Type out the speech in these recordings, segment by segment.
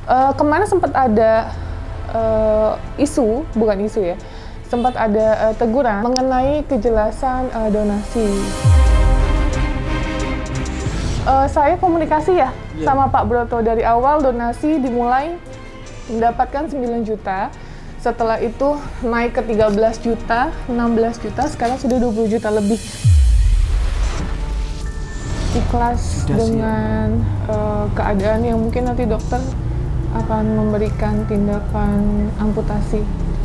Kemarin sempat ada bukan isu ya, sempat ada teguran mengenai kejelasan donasi. Saya komunikasi ya sama Pak Broto dari awal. Donasi dimulai mendapatkan 9 juta, setelah itu naik ke 13 juta, 16 juta, sekarang sudah 20 juta lebih. Ikhlas dengan keadaan yang mungkin nanti dokter akan memberikan tindakan amputasi.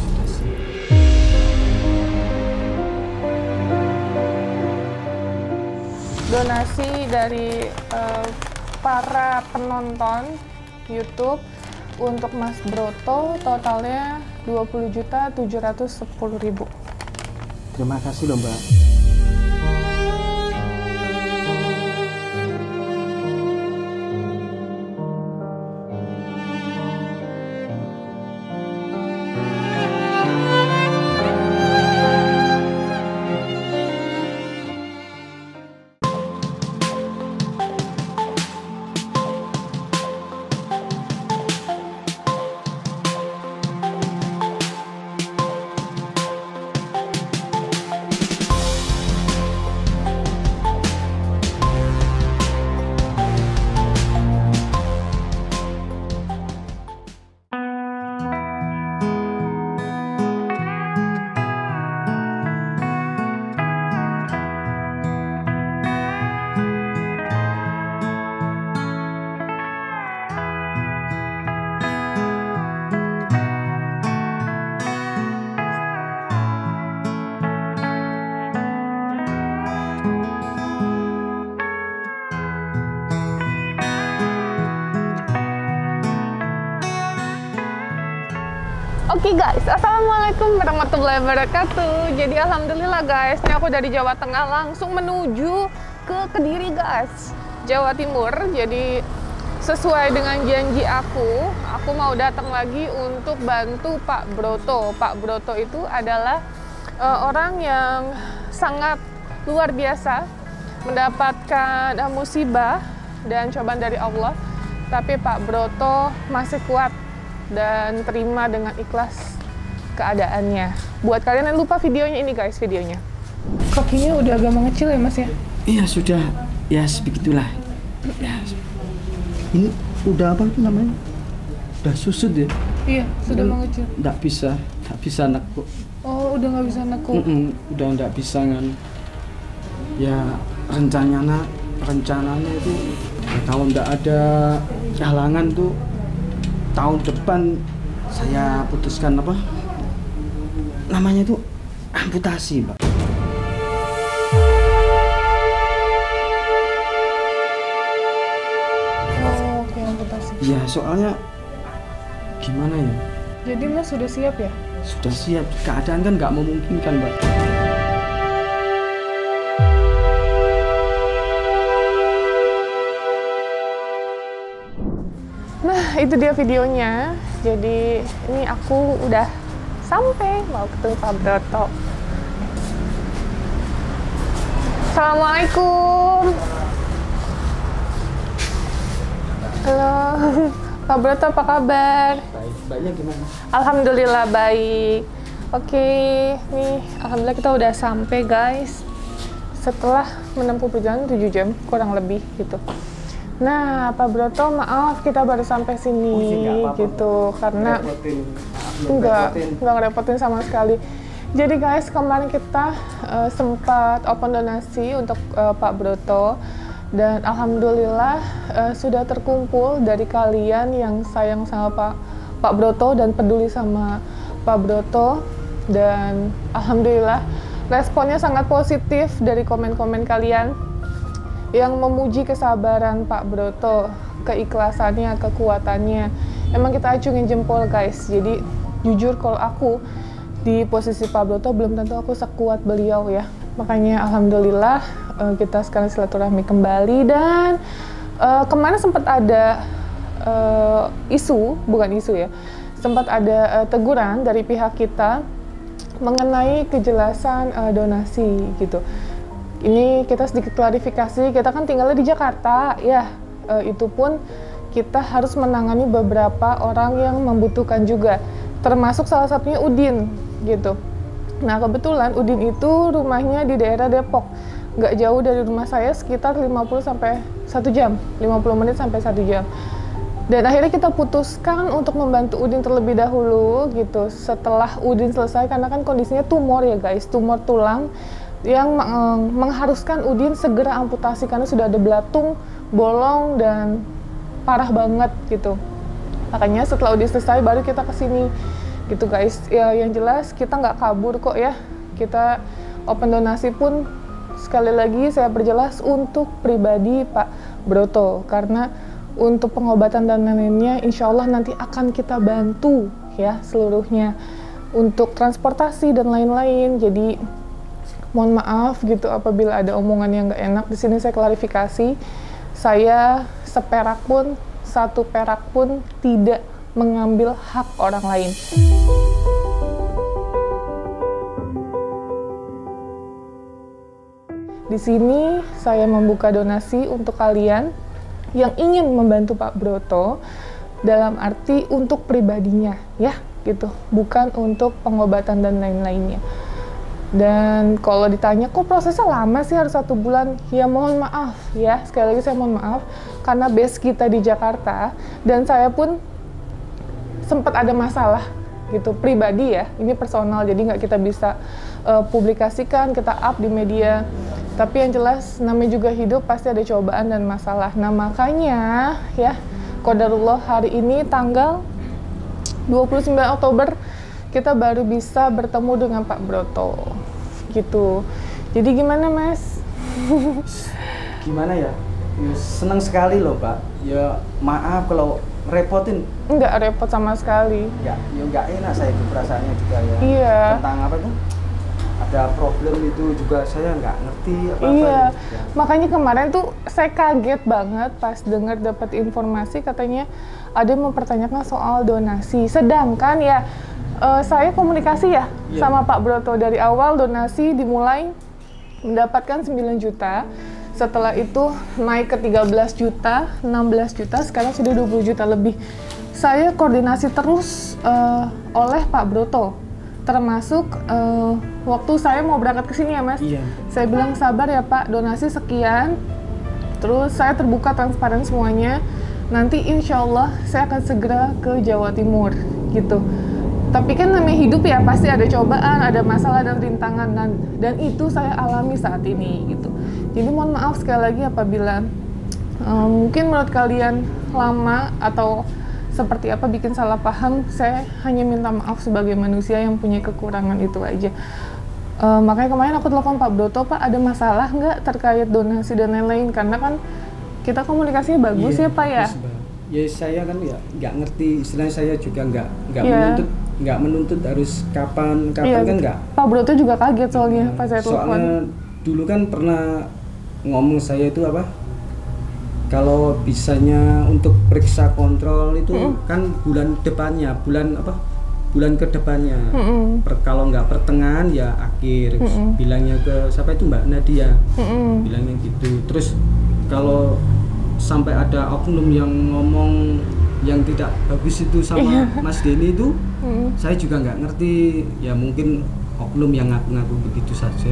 Donasi dari para penonton YouTube untuk Mas Broto totalnya 20.710.000. Terima kasih loh Mbak. Oke guys, assalamualaikum warahmatullahi wabarakatuh. Jadi alhamdulillah guys, ini aku dari Jawa Tengah langsung menuju ke Kediri guys, Jawa Timur. Jadi sesuai dengan janji aku mau datang lagi untuk bantu Pak Broto. Pak Broto itu adalah orang yang sangat luar biasa, mendapatkan musibah dan cobaan dari Allah, tapi Pak Broto masih kuat dan terima dengan ikhlas keadaannya. Buat kalian yang lupa videonya ini guys, videonya. Kakinya udah agak mengecil ya Mas ya? Iya sudah, ya sebegitulah. Ya. Ini udah apa itu namanya? Udah susut ya? Iya, sudah mengecil. Nggak bisa nekuk. Oh, udah nggak bisa nekuk. Udah nggak bisa kan. Ya rencananya itu kalau nggak ada halangan tuh tahun depan saya putuskan apa namanya itu amputasi, Mbak. Oh, oke, amputasi. Ya soalnya gimana ya? Jadi Mas sudah siap ya? Sudah siap, keadaan kan nggak memungkinkan, Mbak. Nah, itu dia videonya. Jadi ini aku udah sampai mau ketemu Pak Broto. Assalamualaikum. Halo, Pak Broto, apa kabar? Baik, Mbaknya gimana? Alhamdulillah baik. Oke, nih alhamdulillah kita udah sampai guys. Setelah menempuh perjalanan 7 jam kurang lebih gitu. Nah, Pak Broto, maaf kita baru sampai sini gitu karena enggak ngerepotin sama sekali. Jadi guys, kemarin kita sempat open donasi untuk Pak Broto dan alhamdulillah sudah terkumpul dari kalian yang sayang sama Pak Broto dan peduli sama Pak Broto, dan alhamdulillah responnya sangat positif dari komen-komen kalian yang memuji kesabaran Pak Broto, keikhlasannya, kekuatannya. Emang kita acungin jempol guys. Jadi jujur kalau aku di posisi Pak Broto belum tentu aku sekuat beliau ya. Makanya alhamdulillah kita sekarang silaturahmi kembali. Dan kemarin sempat ada bukan isu ya, sempat ada teguran dari pihak kita mengenai kejelasan donasi gitu. Ini kita sedikit klarifikasi, kita kan tinggalnya di Jakarta ya, itu pun kita harus menangani beberapa orang yang membutuhkan juga, termasuk salah satunya Udin gitu. Nah kebetulan Udin itu rumahnya di daerah Depok, nggak jauh dari rumah saya, sekitar 50 sampai 1 jam, 50 menit sampai 1 jam. Dan akhirnya kita putuskan untuk membantu Udin terlebih dahulu gitu. Setelah Udin selesai, karena kan kondisinya tumor ya guys, tumor tulang yang mengharuskan Udin segera amputasi karena sudah ada belatung, bolong, dan parah banget gitu. Makanya setelah Udin selesai baru kita kesini gitu guys. Ya yang jelas kita nggak kabur kok ya. Kita open donasi pun sekali lagi saya perjelas untuk pribadi Pak Broto, karena untuk pengobatan dan lainnya insya Allah nanti akan kita bantu ya seluruhnya, untuk transportasi dan lain-lain. Jadi mohon maaf gitu apabila ada omongan yang nggak enak. Di sini saya klarifikasi, saya seperak pun, 1 perak pun tidak mengambil hak orang lain. Di sini saya membuka donasi untuk kalian yang ingin membantu Pak Broto, dalam arti untuk pribadinya ya gitu, bukan untuk pengobatan dan lain-lainnya. Dan kalau ditanya kok prosesnya lama sih harus 1 bulan, ya mohon maaf ya, sekali lagi saya mohon maaf karena base kita di Jakarta dan saya pun sempat ada masalah gitu pribadi ya, ini personal jadi nggak kita bisa publikasikan, kita up di media. Tapi yang jelas namanya juga hidup pasti ada cobaan dan masalah. Nah makanya ya qadarullah hari ini tanggal 29 Oktober kita baru bisa bertemu dengan Pak Broto gitu. Jadi gimana Mas? Gimana ya? Senang sekali loh Pak. Ya maaf kalau repotin. Enggak repot sama sekali. Ya nggak enak saya itu perasaannya juga ya. Iya. Tentang apa tuh? Ada problem itu juga saya nggak ngerti apa-apa. Iya, ya. Makanya kemarin tuh saya kaget banget pas dengar dapat informasi katanya ada yang mempertanyakan soal donasi. Sedangkan ya saya komunikasi ya sama Pak Broto dari awal, donasi dimulai mendapatkan 9 juta. Setelah itu naik ke 13 juta, 16 juta, sekarang sudah 20 juta lebih. Saya koordinasi terus oleh Pak Broto. Termasuk waktu saya mau berangkat ke sini ya Mas, saya bilang sabar ya Pak, donasi sekian, terus saya terbuka transparan semuanya, nanti insya Allah saya akan segera ke Jawa Timur gitu. Tapi kan namanya hidup ya pasti ada cobaan, ada masalah dan rintangan, dan itu saya alami saat ini gitu. Jadi mohon maaf sekali lagi apabila mungkin menurut kalian lama atau seperti apa bikin salah paham, saya hanya minta maaf sebagai manusia yang punya kekurangan itu aja. Makanya kemarin aku telepon Pak Broto, Pak ada masalah nggak terkait donasi dan lain-lain, karena kan kita komunikasinya bagus ya Pak ya. Ya saya kan ya nggak ngerti, istilahnya saya juga nggak menuntut harus kapan kan nggak. Pak Broto juga kaget soalnya pas saya telepon. Soalnya dulu kan pernah ngomong saya itu apa? Kalau bisanya untuk periksa kontrol itu kan bulan depannya, bulan ke depannya. Kalau nggak pertengahan ya akhir. Bilangnya ke siapa itu Mbak Nadia, bilangnya gitu. Terus kalau sampai ada oknum yang ngomong yang tidak bagus itu sama Mas Denny itu, saya juga nggak ngerti. Ya mungkin oknum yang ngaku-ngaku begitu saja.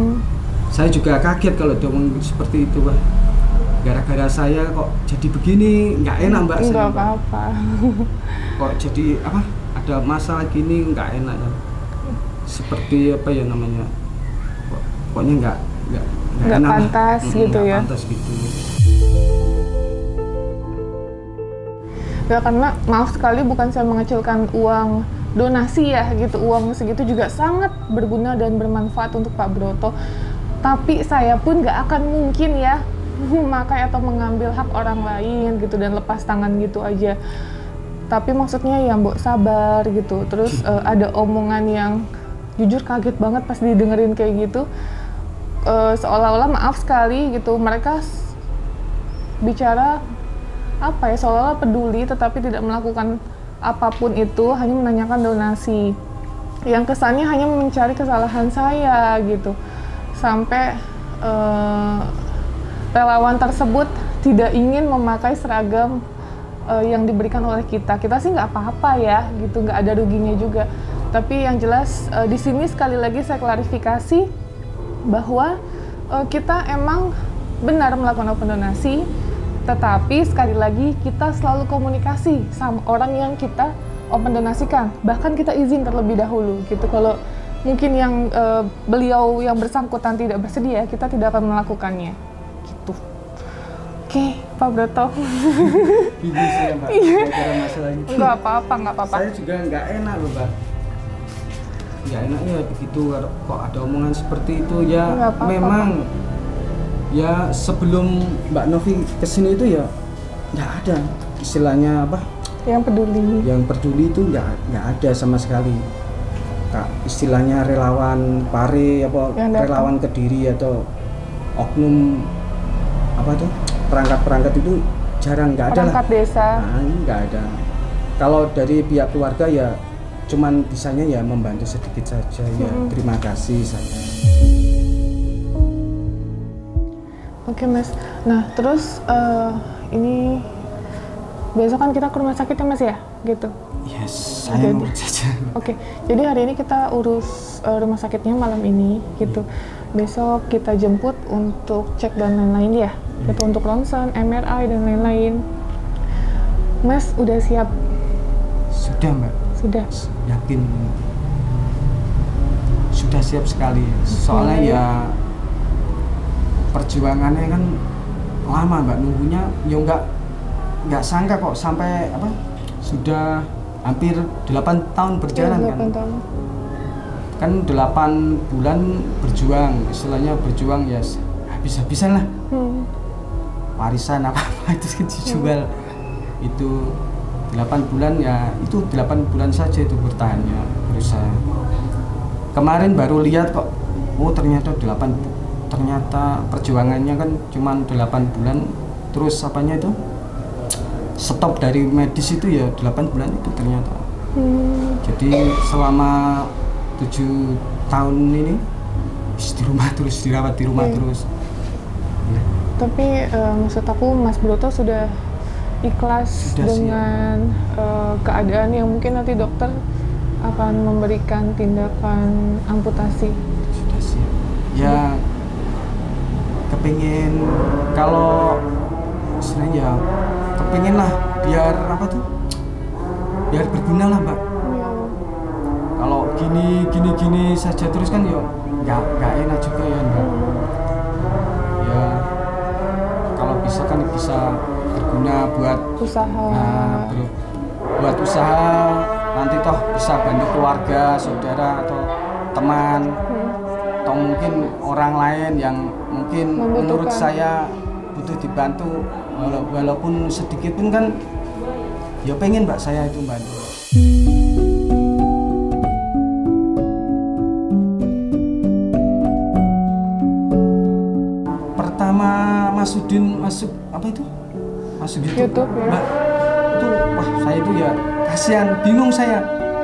Saya juga kaget kalau dia ngomong seperti itu Pak. Gara-gara saya kok jadi begini, nggak enak Mbak. Nggak apa-apa. Kok jadi apa? Ada masalah gini nggak enak ya. Seperti apa ya namanya? Pokoknya nggak enak pantas gitu ya. Pantas gitu. Ya karena maaf sekali bukan saya mengecilkan uang donasi ya gitu, uang segitu juga sangat berguna dan bermanfaat untuk Pak Broto. Tapi saya pun nggak akan mungkin ya memakai atau mengambil hak orang lain gitu dan lepas tangan gitu aja. Tapi maksudnya ya Mbok sabar gitu. Terus ada omongan yang jujur kaget banget pas didengerin kayak gitu. Seolah-olah maaf sekali gitu, mereka bicara apa ya, seolah-olah peduli tetapi tidak melakukan apapun itu, hanya menanyakan donasi. Yang kesannya hanya mencari kesalahan saya gitu. Sampai relawan tersebut tidak ingin memakai seragam yang diberikan oleh kita. Kita sih nggak apa-apa ya, gitu, nggak ada ruginya juga. Tapi yang jelas di sini sekali lagi saya klarifikasi bahwa kita emang benar melakukan open donasi, tetapi sekali lagi kita selalu komunikasi sama orang yang kita open donasikan, bahkan kita izin terlebih dahulu gitu. Kalau mungkin yang beliau yang bersangkutan tidak bersedia, kita tidak akan melakukannya gitu. Oke, Pak Broto. Bingung sih ya, Mbak, gara-gara masalah ini. Nggak apa-apa, nggak apa-apa. Saya juga nggak enak loh, Mbak. Nggak enak ya begitu, kok ada omongan seperti itu ya. Nggak apa-apa, memang ya sebelum Mbak Novi kesini itu ya nggak ada istilahnya apa? Yang peduli itu nggak ada sama sekali. Kak, istilahnya relawan pare apa relawan Kediri atau oknum apa tuh perangkat itu jarang, nggak ada lah. Perangkat desa. Nah, ini nggak ada. Kalau dari pihak keluarga ya cuman bisanya ya membantu sedikit saja ya. Terima kasih saja. Oke, Mas. Nah, terus ini besok kan kita ke rumah sakit ya, Mas ya? Gitu. Yes, saya urus saja. Oke, jadi hari ini kita urus rumah sakitnya malam ini gitu. Besok kita jemput untuk cek dan lain-lain ya. Gitu, untuk ronsen, MRI dan lain-lain. Mas udah siap? Sudah, Mbak. Sudah. Yakin. Sudah siap sekali. Soalnya ya perjuangannya kan lama, Mbak, nunggunya ya nggak sangka kok sampai apa sudah hampir 8 tahun berjalan ya, 8 tahun. Kan 8 bulan berjuang, istilahnya berjuang ya habis-habisan lah. Warisan apa-apa itu kan dijual. Itu 8 bulan ya, itu 8 bulan saja itu bertahannya, berusaha. Kemarin baru lihat kok, oh ternyata perjuangannya kan cuma 8 bulan, terus apanya itu stop dari medis itu ya 8 bulan itu ternyata. Jadi selama 7 tahun ini di rumah terus, dirawat di rumah terus. Ya. Tapi maksud aku Mas Broto sudah ikhlas dengan keadaan yang mungkin nanti dokter akan memberikan tindakan amputasi. Sudah siap. Ya kepingin kalau istilahnya ya kepingin lah biar apa tuh biar berguna lah, Mbak. Kalau gini saja terus kan ya nggak enak juga ya, Mbak. Ya kalau bisa kan bisa berguna buat usaha. Nah, buat usaha nanti toh bisa bantu keluarga, saudara atau teman. Atau mungkin orang lain yang mungkin menurut saya butuh dibantu walaupun sedikit pun kan ya pengen, Mbak, saya itu bantu. Pertama Mas Udin masuk apa itu? Masuk YouTube, ya. Mbak, itu wah saya itu ya kasihan, bingung saya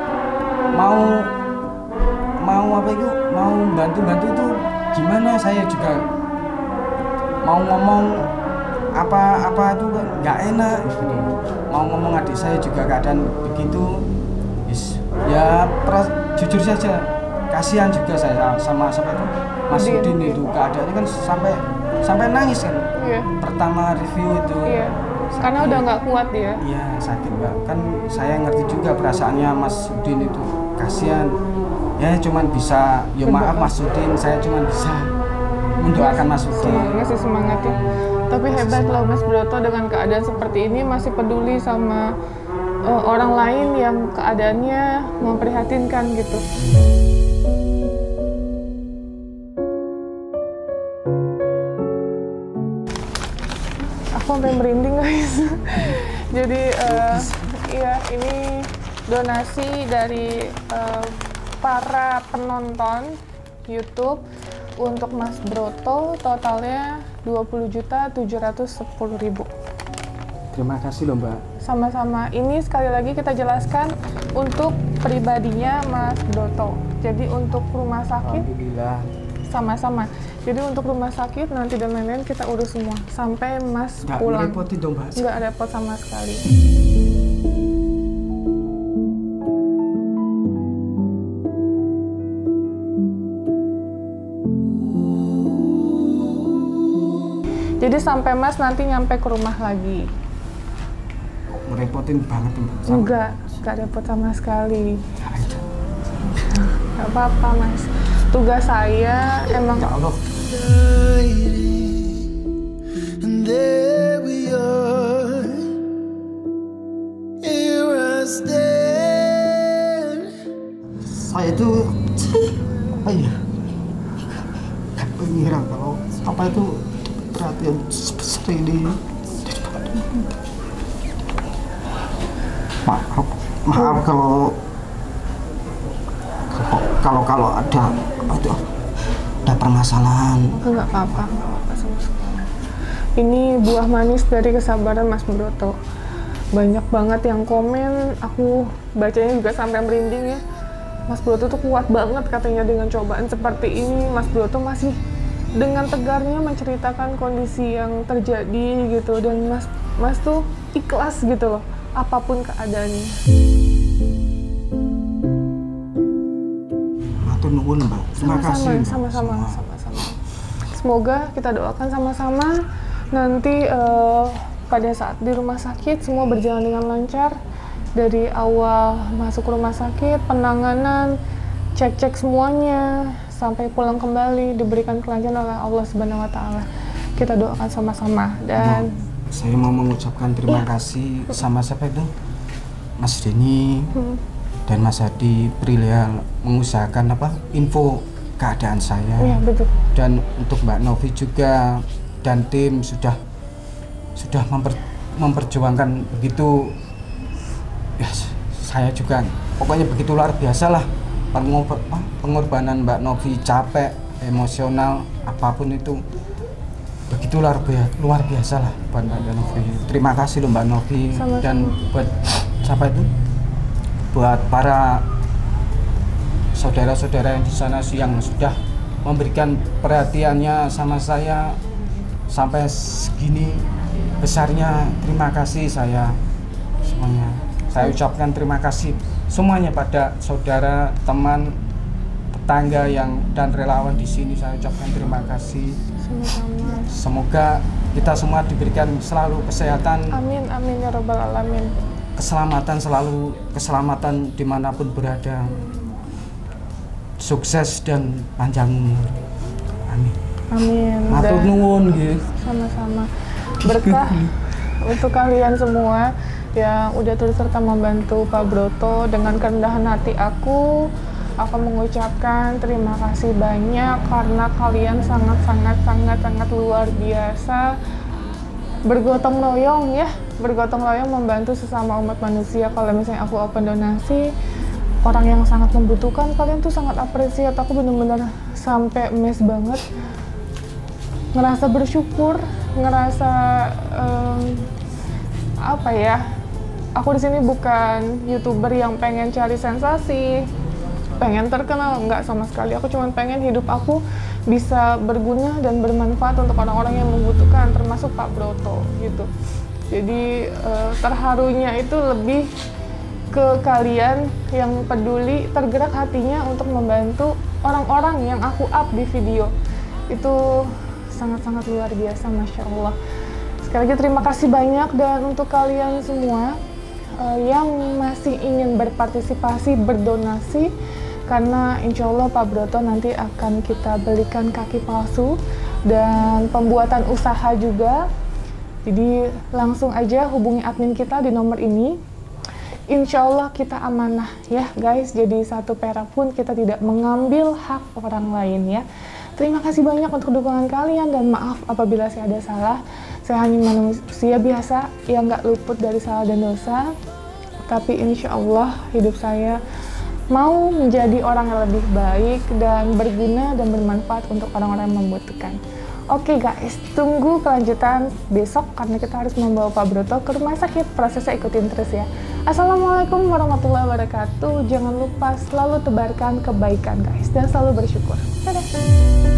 mau apa itu, mau bantu itu gimana, saya juga mau ngomong apa itu nggak enak gitu. Mau ngomong adik saya juga keadaan begitu, ya jujur saja kasihan juga saya sama itu Mas Udin itu keadaannya kan sampai nangis kan. Iya. Pertama review itu. Iya. Karena udah nggak kuat dia. Iya sakit, Mbak. Kan saya ngerti juga perasaannya Mas Udin itu, kasihan. Ya cuman bisa, ya maaf Mas Udin, saya cuman bisa mendoakan Mas Udin. Masih semangat ya. Tapi hebat loh Mas Broto, dengan keadaan seperti ini masih peduli sama orang lain yang keadaannya memprihatinkan gitu. Aku sampai merinding guys. Jadi iya, ini donasi dari para penonton YouTube untuk Mas Broto, totalnya 20.710.000. Terima kasih loh, Mbak. Sama-sama. Ini sekali lagi kita jelaskan untuk pribadinya Mas Broto. Jadi untuk rumah sakit, alhamdulillah, sama-sama. Jadi untuk rumah sakit nanti dan lain-lain kita urus semua sampai Mas Nggak pulang. ngerepotin dong, Mbak? Nggak repot sama sekali. Jadi sampai Mas nanti nyampe ke rumah lagi. Ngerepotin banget tuh, Mbak. Enggak repot sama sekali. Nggak apa-apa Mas. Tugas saya emang. Ya Allah. And there we are, here I stand. Saya itu apa ya? Gak mengira kalau apa itu perhatian sebesar ini. Maaf kalau ada permasalahan. Nggak apa-apa sama sekali. Ini buah manis dari kesabaran Mas Broto. Banyak banget yang komen, aku bacanya juga sampai merinding ya. Mas Broto tuh kuat banget katanya dengan cobaan seperti ini. Mas Broto masih dengan tegarnya menceritakan kondisi yang terjadi gitu, dan Mas tuh ikhlas gitu loh, apapun keadaannya. Matur nuwun, Mbak. Terima kasih. Sama-sama. Semoga kita doakan sama-sama nanti pada saat di rumah sakit semua berjalan dengan lancar. Dari awal masuk rumah sakit, penanganan, cek-cek semuanya, sampai pulang kembali diberikan kelancaran oleh Allah Subhanahu wa Ta'ala. Kita doakan sama-sama. Dan saya mau mengucapkan terima kasih sama siapa itu? Mas Denny dan Mas Hadi Brilian mengusahakan info keadaan saya. iya betul. Dan untuk Mbak Novi juga dan tim sudah memperjuangkan begitu. Ya, saya juga pokoknya begitu luar biasa lah pengorbanan Mbak Novi, capek, emosional, apapun itu begitu luar biasa lah buat Mbak Novi. Terima kasih loh Mbak Novi. Sama-sama. Dan buat siapa itu, buat para saudara-saudara yang di sana yang sudah memberikan perhatiannya sama saya sampai segini besarnya. Terima kasih saya semuanya. Saya ucapkan terima kasih semuanya pada saudara, teman, tetangga dan relawan di sini. Saya ucapkan terima kasih. Sama-sama. Semoga kita semua diberikan selalu kesehatan, Amin ya Rabbal Alamin. keselamatan dimanapun berada, sukses dan panjang umur. Amin. Matur Dan nuwun nggih. sama-sama. Berkah untuk kalian semua yang udah turut serta membantu Pak Broto. Dengan kerendahan hati aku mengucapkan terima kasih banyak karena kalian sangat luar biasa bergotong royong membantu sesama umat manusia. Kalau misalnya aku open donasi, orang yang sangat membutuhkan, kalian tuh sangat apresiat. Aku bener-bener sampai amazed banget, ngerasa bersyukur, ngerasa aku di sini bukan YouTuber yang pengen cari sensasi, pengen terkenal, enggak sama sekali. Aku cuma pengen hidup aku bisa berguna dan bermanfaat untuk orang-orang yang membutuhkan, termasuk Pak Broto gitu. Jadi terharunya itu lebih ke kalian yang peduli, tergerak hatinya untuk membantu orang-orang yang aku up di video. Itu sangat-sangat luar biasa, Masya Allah. Sekali lagi terima kasih banyak. Dan untuk kalian semua yang masih ingin berpartisipasi, berdonasi, karena insya Allah Pak Broto nanti akan kita belikan kaki palsu dan pembuatan usaha juga. Jadi langsung aja hubungi admin kita di nomor ini. Insya Allah kita amanah ya guys, jadi satu perak pun kita tidak mengambil hak orang lain ya. Terima kasih banyak untuk dukungan kalian, dan maaf apabila saya ada salah. Saya hanya manusia biasa yang nggak luput dari salah dan dosa. Tapi insya Allah hidup saya mau menjadi orang yang lebih baik dan berguna dan bermanfaat untuk orang-orang yang membutuhkan. Oke guys, tunggu kelanjutan besok karena kita harus membawa Pak Broto ke rumah sakit. Prosesnya ikutin terus ya. Assalamualaikum warahmatullahi wabarakatuh. Jangan lupa selalu tebarkan kebaikan guys, dan selalu bersyukur. Dadah.